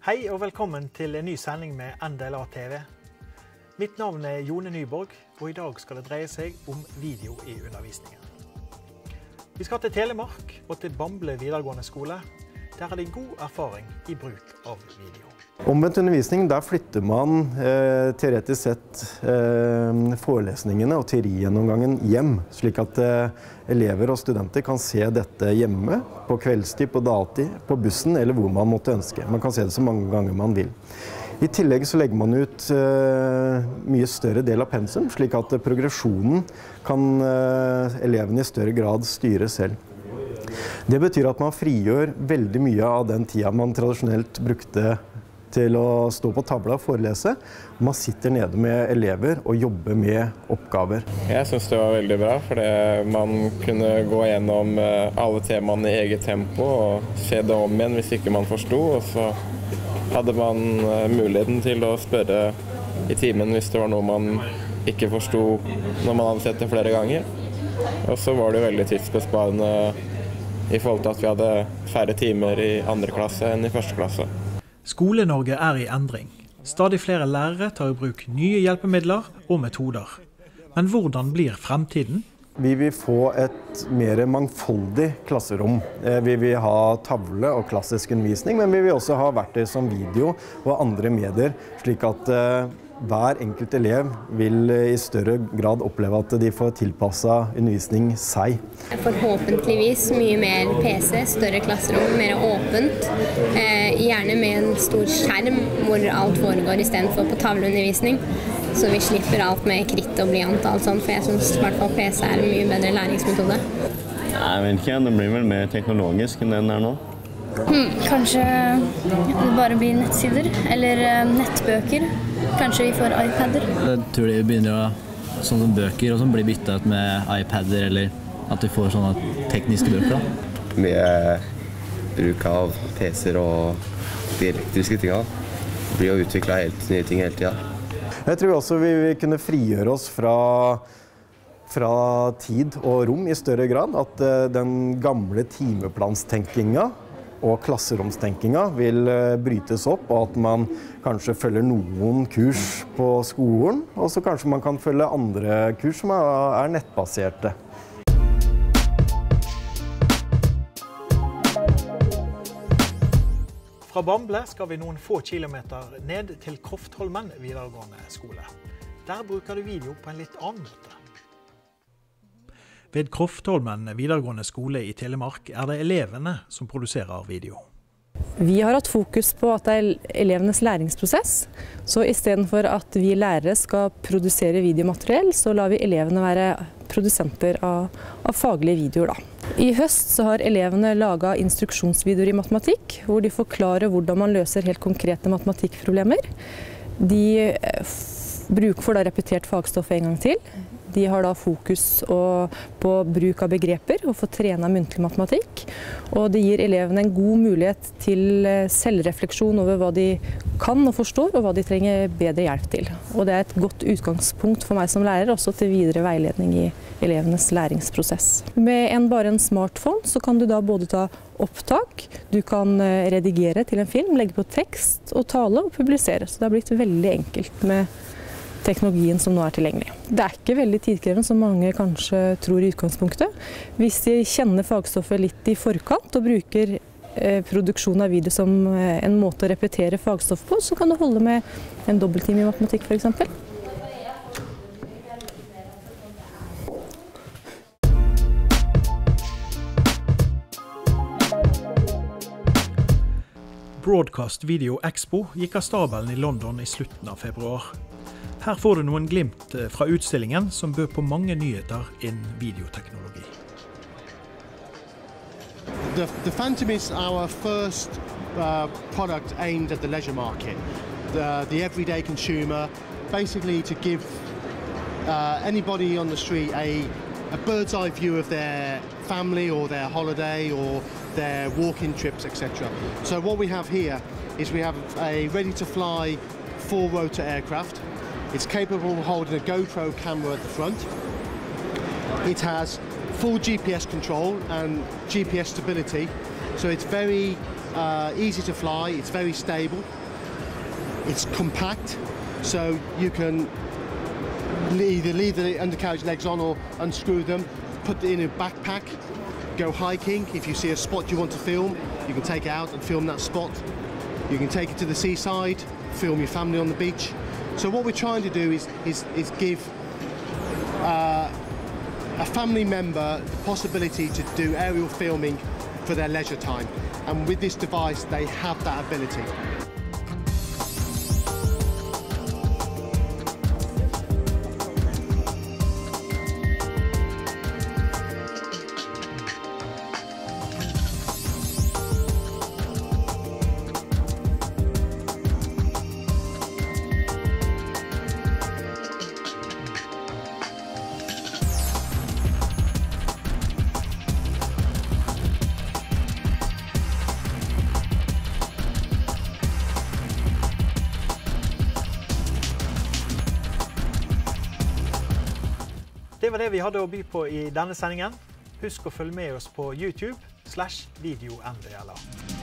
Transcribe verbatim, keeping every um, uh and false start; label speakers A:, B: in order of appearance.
A: Hei og velkommen til en ny sending med N D L A T V. Mitt navn er Jone Nyborg, og i dag skal det dreie seg om video i undervisningen. Vi skal til Telemark og til Bamble videregående skole. Der har de god erfaring i bruk av video.
B: Omvendt undervisning, der flytter man eh, teoretisk sett eh, forelesningene og teorigjennomgangen hjem, slik at eh, elever og studenter kan se dette hjemme, på kveldstid, på dagtid, på bussen eller hvor man måtte ønske. Man kan se det så mange ganger man vil. I tillegg så legger man ut eh, mye større del av pensum, slik at progresjonen kan eh, elevene i større grad styre selv. Det betyr at man frigjør veldig mye av den tida man tradisjonelt brukte til å stå på tavla og forelese. Man sitter nede med elever og jobber med oppgaver.
C: Jeg synes det var veldig bra, fordi man kunne gå gjennom alle temaene i eget tempo og se det om igjen hvis ikke man forstod, og så hadde man muligheten til å spørre i timen hvis det var noe man ikke forstod når man hadde sett det flere ganger. Og så var det veldig tidsbesparende i forhold til at vi hadde færre timer i andre klasse enn i første klasse.
A: Skole-Norge er i endring. Stadig flere lærere tar i bruk nye hjelpemidler og metoder. Men hvordan blir fremtiden?
B: Vi vil få et mer mangfoldig klasserom. Vi vil ha tavle og klassisk undervisning, men vi vil også ha verktøy som video og andre medier, slik at hver enkelt elev vil i større grad oppleve at de får tilpasset undervisning seg.
D: Forhåpentligvis mye mer P C, større klasserom, mer åpent. Eh, gjerne med en stor skjerm hvor alt foregår i stedet for på tavleundervisning. Så vi slipper alt med kritt og blyant og alt sånt, for jeg synes i hvert fall P C er en mye bedre læringsmetode.
E: Jeg vet ikke, det blir vel mer teknologisk enn den er nå.
F: Hmm, kanskje det bare blir nettsider, eller nettbøker. Kanskje vi får iPader.
G: Jeg tror de begynner å, sånn som bøker, og som blir byttet ut med iPader, eller at vi får sånne tekniske bøker.
H: Mye bruk av P C-er og de elektriske tingene. Det blir jo utviklet helt nye ting hele tiden.
B: Jeg tror også vi vil kunne frigjøre oss fra, fra tid og rom i større grad. At den gamle timeplanstenkinga og klasseromstenkinga vil brytes opp, og at man kanskje følger noen kurs på skolen, og så kanskje man kan følge andre kurs som er nettbaserte.
A: Fra Bamble skal vi noen få kilometer ned til Kroftholmen videregående skole. Der bruker du video på en litt annen måte. Ved Kroftholmen videregående skole i Telemark er det elevene som produserer video.
I: Vi har hatt fokus på at det er elevenes læringsprosess, så i stedet for at vi lærere skal produsere videomateriell, så lar vi elevene være produsenter av, av faglige videoer. Da. I høst så har elevene laget instruksjonsvideoer i matematikk, hvor de forklarer hvordan man løser helt konkrete matematikkproblemer. De bruker for da repetert fagstoffet en gang til. De har da fokus på bruk av begreper og få trene muntlig matematikk. Og det gir elevene en god mulighet til selvrefleksjon over hva de kan og forstår, og hva de trenger bedre hjelp til. Og det er et godt utgangspunkt for meg som lærer, også til videre veiledning i elevenes læringsprosess. Med en, bare en smartphone så kan du da både ta opptak, du kan redigere til en film, legge på tekst og tale og publisere. Så det har blitt veldig enkelt med teknologien som nå er tilgjengelig. Det er ikke veldig tidkrevende som mange kanskje tror i utgangspunktet. Hvis de kjenner fagstoffet litt i forkant og bruker eh, produksjon av video som eh, en måte å repetere fagstoff på, så kan det holde med en dobbelttime i matematikk for eksempel.
A: Broadcast Video Expo gikk av stabelen i London i slutten av februar. Her får du noen glimt fra utstillingen som bød på mange nyheter innen videoteknologi.
J: The, the Phantom is our first uh, product aimed at the leisure market, the, the everyday consumer, basically to give uh, anybody on the street a, a bird's eye view of their family or their holiday or their walking trips, et cetera. So what we have here is we have a ready-to-fly four-rotor aircraft. It's capable of holding a GoPro camera at the front. It has full G P S control and G P S stability, so it's very uh, easy to fly, it's very stable, it's compact, so you can either leave the undercarriage legs on or unscrew them, put it in a backpack, go hiking. If you see a spot you want to film, you can take it out and film that spot. You can take it to the seaside, film your family on the beach. So what we're trying to do is, is, is give uh, a family member the possibility to do aerial filming for their leisure time. And with this device, they have that ability.
A: Det var det vi hadde å by på i denne sendingen. Husk å følge med oss på YouTube slash video N D L A.